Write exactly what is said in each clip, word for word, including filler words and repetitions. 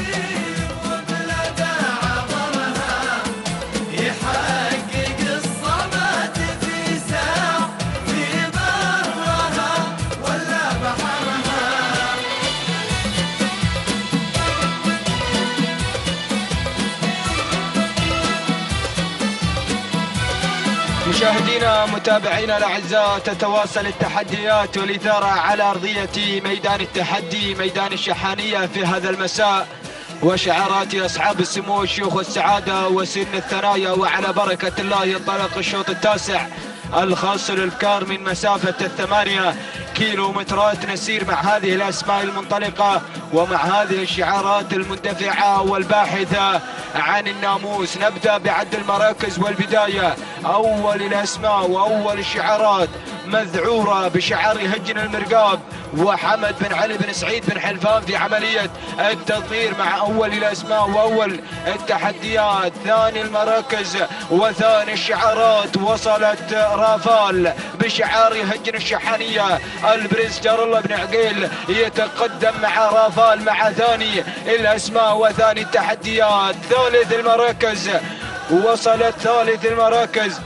مشاهدينا متابعينا الاعزاء، تتواصل التحديات والاثاره على ارضيه ميدان التحدي ميدان الشحانيه في هذا المساء، وشعارات اصحاب السمو الشيوخ والسعاده وسن الثنايا. وعلى بركه الله ينطلق الشوط التاسع الخاص للابكار من مسافه الثمانيه كيلو مترات. نسير مع هذه الاسماء المنطلقه ومع هذه الشعارات المندفعه والباحثه عن الناموس. نبدا بعد المراكز والبدايه. اول الاسماء واول الشعارات مذعوره بشعار هجن المرقاب وحمد بن علي بن سعيد بن حلفان في عمليه التضمير مع اول الاسماء واول التحديات. ثاني المراكز وثاني الشعارات وصلت رافال بشعار هجن الشحانيه. البرنس جار الله بن عقيل يتقدم مع رافال مع ثاني الاسماء وثاني التحديات. ثالث المراكز وصلت ثالث المراكز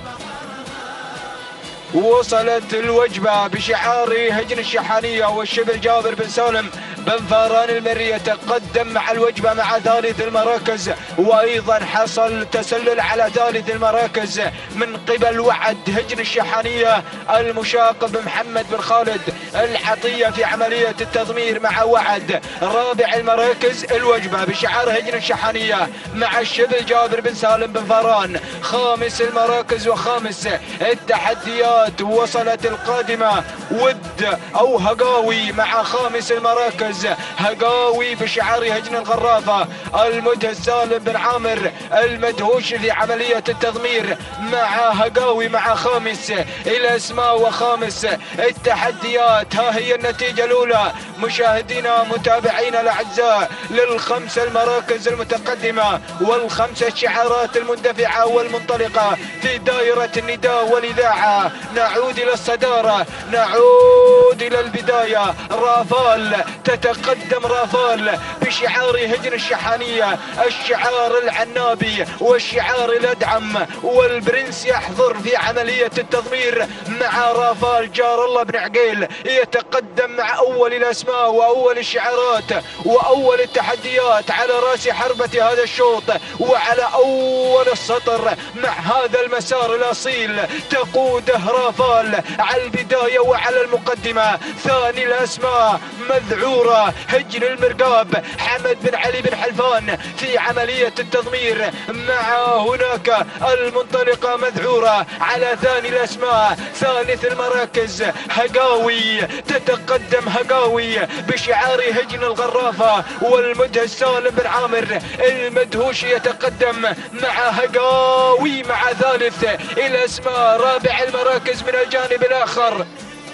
وصلت الوجبة بشعار هجن الشحانية والشبل جابر بن سالم بن فاران المري يتقدم مع الوجبة مع ثالث المراكز. وأيضا حصل تسلل على ثالث المراكز من قبل وعد هجن الشحانية المشاق بمحمد بن خالد العطية في عملية التضمير مع وعد. رابع المراكز الوجبة بشعار هجن الشحانية مع الشبل جابر بن سالم بن فاران. خامس المراكز وخامس التحديات وصلت القادمة ود أو هقاوي مع خامس المراكز هقاوي بشعار هجن الغرافة. المدهش سالم بن عامر المدهوش في عملية التضمير مع هقاوي مع خامس الأسماء وخامس التحديات. ها هي النتيجة الأولى مشاهدينا متابعينا الأعزاء للخمس المراكز المتقدمة والخمس الشعارات المندفعة والمنطلقة في دائرة النداء والإذاعة. نعود إلى الصدارة، نعود إلى البداية. رافال تتقدم رافال بشعار هجن الشحانية، الشعار العنابي والشعار الأدعم، والبرنس يحضر في عملية التضمير مع رافال جار الله بن عقيل يتقدم مع أول الأسماء وأول الشعارات وأول التحديات على رأس حربة هذا الشوط وعلى أول السطر مع هذا المسار الأصيل. تقوده رافال على البداية وعلى المقدمة. ثاني الأسماء مذعورة هجن المرقاب حمد بن علي بن حلفان في عملية التضمير مع هناك المنطلقة مذعورة على ثاني الأسماء. ثالث المراكز هقاوي تتقدم هقاوي بشعار هجن الغرافة والمدهش سالم بن عامر المدهوش يتقدم مع هقاوي مع ثالث الأسماء. رابع المراكز من الجانب الآخر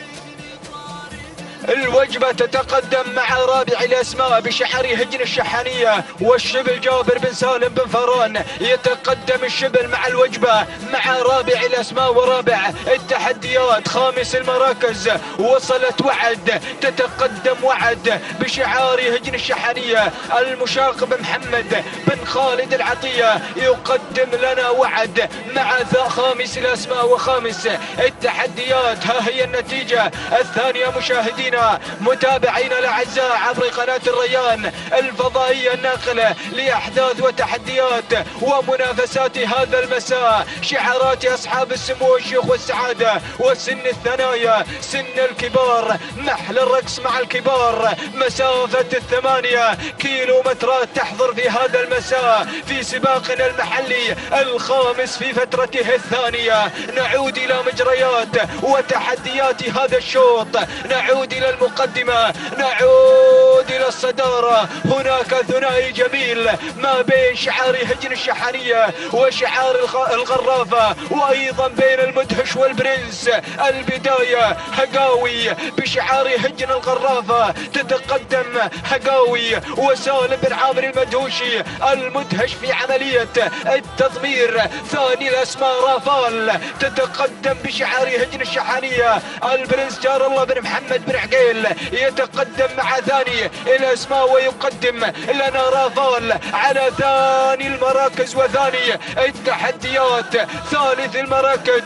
الوجبة تتقدم مع رابع الأسماء بشعار هجن الشحانية والشبل جابر بن سالم بن فاران يتقدم الشبل مع الوجبة مع رابع الأسماء ورابع التحديات. خامس المراكز وصلت وعد تتقدم وعد بشعار هجن الشحانية المشاق بمحمد بن خالد العطية يقدم لنا وعد مع خامس الأسماء وخامس التحديات. ها هي النتيجة الثانية مشاهدينا متابعينا الاعزاء عبر قناة الريان الفضائية الناقلة لاحداث وتحديات ومنافسات هذا المساء. شعارات اصحاب السمو الشيوخ والسعادة وسن الثنايا سن الكبار، محل الرقص مع الكبار. مسافة الثمانية كيلو مترات تحضر في هذا المساء في سباقنا المحلي الخامس في فترته الثانية. نعود الى مجريات وتحديات هذا الشوط، نعود الى المقدمة، نعود الى الصدارة. هناك ثنائي جميل ما بين شعار هجن الشحانية وشعار الغرافة وايضا بين المدهش والبرنس. البداية هقاوي بشعار هجن الغرافة تتقدم هقاوي وسالم بن عامر المدهوشي المدهش في عملية التضمير. ثاني الاسماء رافال تتقدم بشعار هجن الشحانية. البرنس جار الله بن محمد بن عقيل يتقدم مع ثاني الأسماء ويقدم لنا رافال على ثاني المراكز وثاني التحديات. ثالث المراكز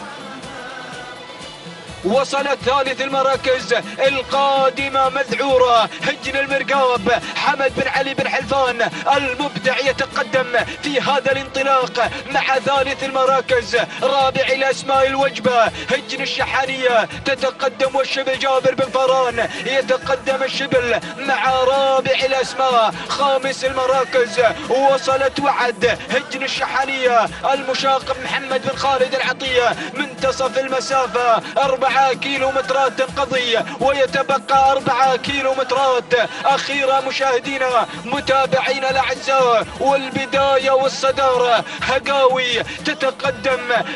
وصلت ثالث المراكز القادمة مذعورة هجن المرقاب. حمد بن علي بن حلفان المبدع يتقدم في هذا الانطلاق مع ثالث المراكز. رابع الأسماء الوجبة هجن الشحانية تتقدم، والشبل جابر بن فران يتقدم الشبل مع رابع الأسماء. خامس المراكز وصلت وعد هجن الشحانية المشاق محمد بن خالد العطية منتصف المسافة أربعة كيلومترات تنقضي ويتبقى أربعة كيلومترات أخيرة. مشاهدينا متابعينا الأعزاء، والبداية والصدارة هقاوي تتقدم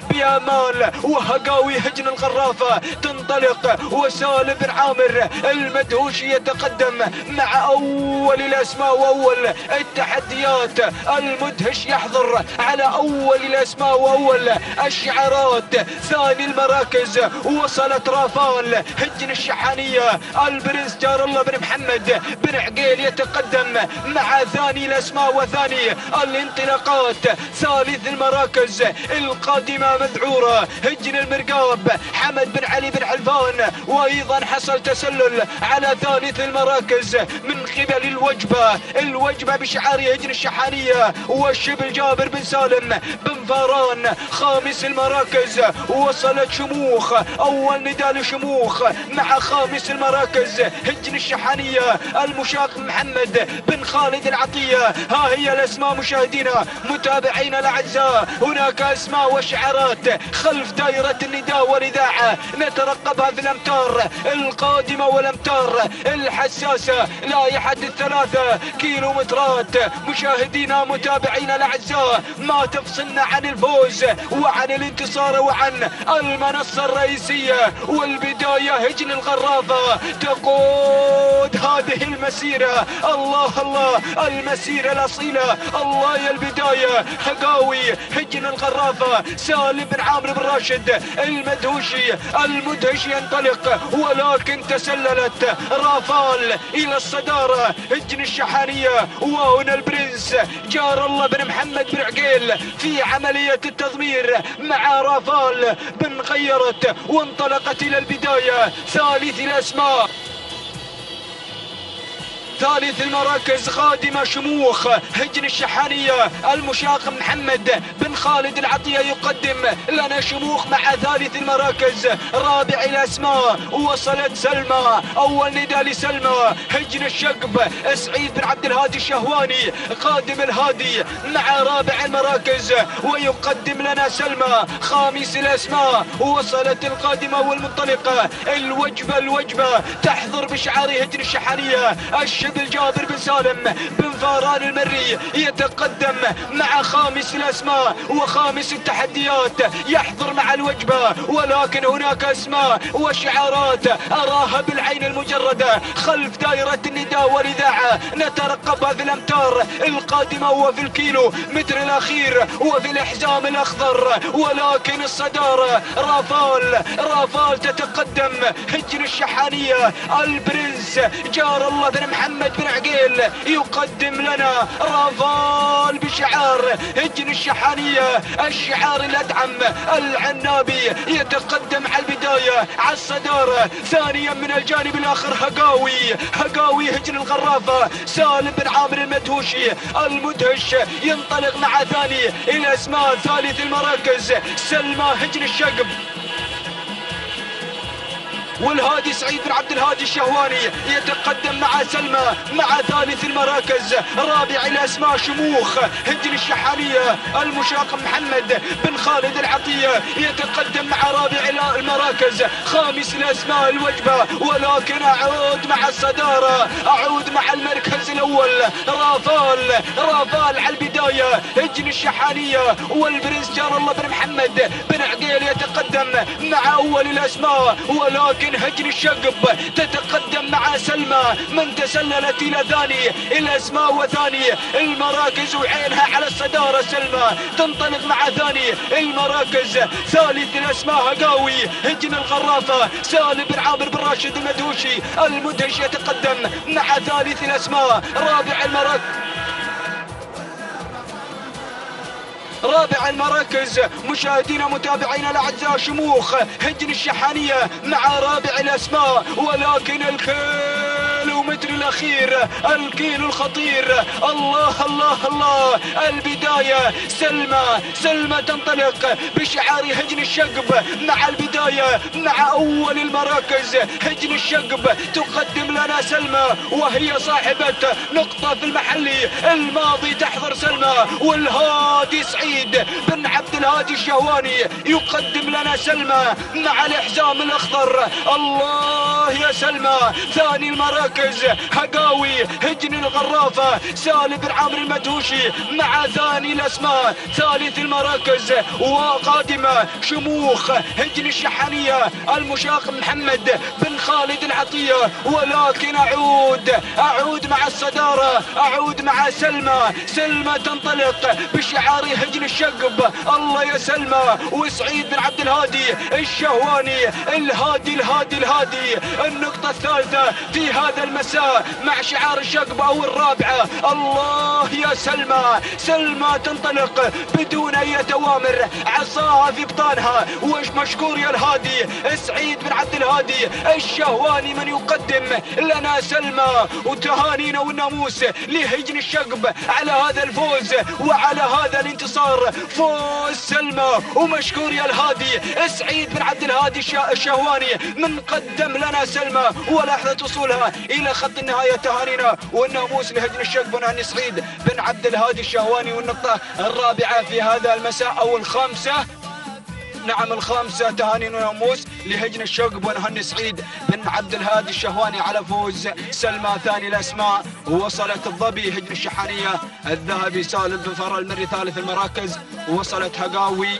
بأمال، وهقاوي هجن الغرافة تنطلق، وسالم بن عامر المدهوشي يتقدم مع أول الأسماء وأول التحديات. المدهش يحضر على أول الأسماء وأول الشعارات. ثاني المراكز وصل رافال هجن الشحانية البرنس جار الله بن محمد بن عقيل يتقدم مع ثاني الأسماء وثاني الانطلاقات. ثالث المراكز القادمة مذعورة هجن المرقاب حمد بن علي بن حلفان، وأيضا حصل تسلل على ثالث المراكز من قبل الوجبة. الوجبة بشعار هجن الشحانية والشبل جابر بن سالم بن فاران. خامس المراكز وصلت شموخ أول نداء لشموخ مع خامس المراكز هجن الشحانية المشاق محمد بن خالد العطية. ها هي الأسماء مشاهدينا متابعينا الأعزاء، هناك أسماء وشعارات خلف دائرة النداء والإذاعة نترقبها في الأمتار القادمة والأمتار الحساسة. لائحة الثلاثة كيلومترات مشاهدينا متابعينا الأعزاء ما تفصلنا عن الفوز وعن الانتصار وعن المنصة الرئيسية. والبداية هجن الغرافة تقود هذه المسيرة. الله الله المسيرة الأصيلة، الله يا البداية. هقاوي هجن الغرافة سالم بن عامر بن راشد المدهوشي المدهش ينطلق، ولكن تسللت رافال إلى الصدارة هجن الشحانية. وهنا البرنس جار الله بن محمد بن عقيل في عملية التضمير مع رافال بن غيرت وانطلقت إلى البداية. ثالث الأسماء ثالث المراكز قادمة شموخ هجن الشحانية المشاق محمد بن خالد العطية يقدم لنا شموخ مع ثالث المراكز. رابع الأسماء وصلت سلمى أول نداء لسلمى هجن الشقب سعيد بن عبد الهادي الشهواني قادم الهادي مع رابع المراكز ويقدم لنا سلمى. خامس الأسماء وصلت القادمة والمنطلقة الوجبة الوجبة تحضر بشعار هجن الشحانية الشبل جابر بن سالم بن فاران المري يتقدم مع خامس الأسماء وخامس التحديات يحضر مع الوجبة. ولكن هناك أسماء وشعارات أراها بالعين المجردة خلف دائرة النداء والإذاعة نترقبها في الأمتار القادمة وفي الكيلو متر الأخير وفي الحزام الأخضر. ولكن الصدارة رافال رافال تتقدم هجن الشحانية البرنس جار الله بن محمد بن عقيل يقدم لنا رافال بشعار هجن الشحانية الشعار الأدعم العنابي يتقدم على البداية على الصدارة. ثانيا من الجانب الآخر هقاوي هقاوي هجن الغرافة سالم بن عامر المدهوشي المدهش ينطلق مع ثاني الأسماء. ثالث المراكز سلمى هجن الشقب والهادي سعيد بن عبد الهادي الشهواني يتقدم مع سلمى مع ثالث المراكز. رابع الأسماء شموخ هجن الشحانية المشاق محمد بن خالد العطية يتقدم مع رابع المراكز. خامس الأسماء الوجبة، ولكن أعود مع الصدارة أعود مع المركز الأول رافال رافال على البداية. هجن الشحانية والبرنس جار الله بن محمد بن عقيل يتقدم مع أول الأسماء، ولكن هجن الشقب تتقدم مع سلمى من تسللت إلى ثاني الأسماء وثاني المراكز وعينها على الصدارة. سلمى تنطلق مع ثاني المراكز. ثالث الأسماء هقاوي هجن الغرافة سالم بن عامر بن راشد المدهوشي المدهش يتقدم مع ثالث الأسماء. رابع المراكز رابع المراكز مشاهدينا متابعينا الاعزاء شموخ هجن الشحانية مع رابع الاسماء، ولكن الكيلومتر الاخير الكيلو الخطير. الله الله الله البداية سلمى سلمى تنطلق بشعار هجن الشقب مع البداية مع اول المراكز. هجن الشقب تقدم لنا سلمى وهي صاحبة نقطة في المحلي الماضي تحضر سلمى، والهادي سعيد بن عبد الهادي الشهواني يقدم لنا سلمى مع الحزام الاخضر. الله يا سلمى. ثاني المراكز هقاوي هجن الغرافة سالم بن عامر المدهوشي مع ثاني الاسماء. ثالث المراكز وقادمة شموخ هجن الشحانية المشاق محمد بن خالد العطية، ولكن اعود اعود مع الصدارة اعود مع سلمى. سلمى تنطلق بشعار هجن الشقب. الله يا سلمى. وسعيد بن عبد الهادي الشهواني الهادي الهادي الهادي النقطة الثالثة في هذا المساء مع شعار الشقب او الرابعة. الله يا سلمى. سلمى تنطلق بدون اي اوامر عصاها في بطانها. وش مشكور يا الهادي سعيد بن عبد الهادي الشهواني من يقدم لنا سلمى. وتهانينا والناموس لهجن الشقب على هذا الفوز وعلى هذا الانتصار. فوز سلمى ومشكور يا الهادي سعيد بن عبد الهادي الشهواني من قدم لنا سلمى ولحظة وصولها الى خط النهاية. تهانينا والناموس لهجن الشقب ونهني سعيد بن عبد الهادي الشهواني. والنقطة الرابعة في هذا المساء او الخامسة، نعم الخامسة، تهاني وناموس لهجن الشقب ونهني سعيد بن عبد الهادي الشهواني على فوز سلمى. ثاني الاسماء وصلت الظبي هجن الشحانية الذهبي سالم بن فرى المري ثالث المراكز. وصلت هقاوي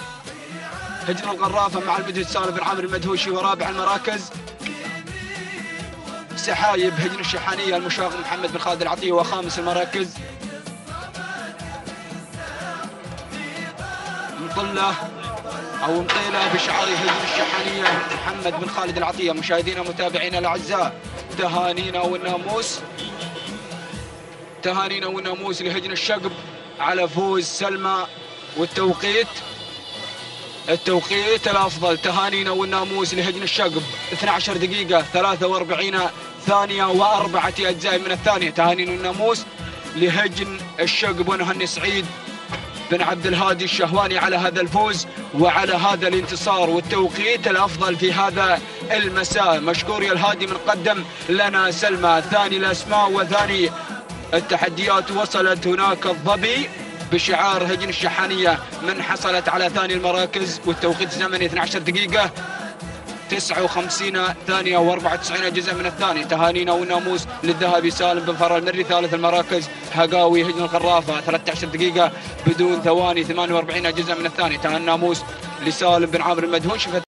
هجن الغرافة مع المدهش سالم بن عامر المدهوشي ورابع المراكز. سحايب هجن الشحانية المشاغ محمد بن خالد العطية وخامس المراكز. مطلة او مطيلة بشعار هجن الشحانية محمد بن خالد العطية. مشاهدينا متابعينا الاعزاء تهانينا والناموس تهانينا والناموس لهجن الشقب على فوز سلمى. والتوقيت التوقيت الافضل تهانينا والناموس لهجن الشقب اثنتي عشرة دقيقة ثلاثة وأربعين ثانية وأربعة أجزاء من الثانية. تهانينا والناموس لهجن الشقب ونهني سعيد بن عبد الهادي الشهواني على هذا الفوز وعلى هذا الانتصار. والتوقيت الافضل في هذا المساء مشكور يا الهادي من قدم لنا سلمى. ثاني الاسماء وثاني التحديات وصلت هناك الظبي بشعار هجن الشحانية من حصلت على ثاني المراكز. والتوقيت الزمني اثنتي عشرة دقيقة تسعة وخمسين ثانية وأربعة وتسعين جزء من الثاني. تهانينا والناموس للذهبي سالم بن فرى المري ثالث المراكز. هقاوي هجن الغرافة ثلاثة عشر دقيقة بدون ثواني ثمانية وأربعين جزء من الثاني. تهاني الناموس لسالم بن عامر المدهوش.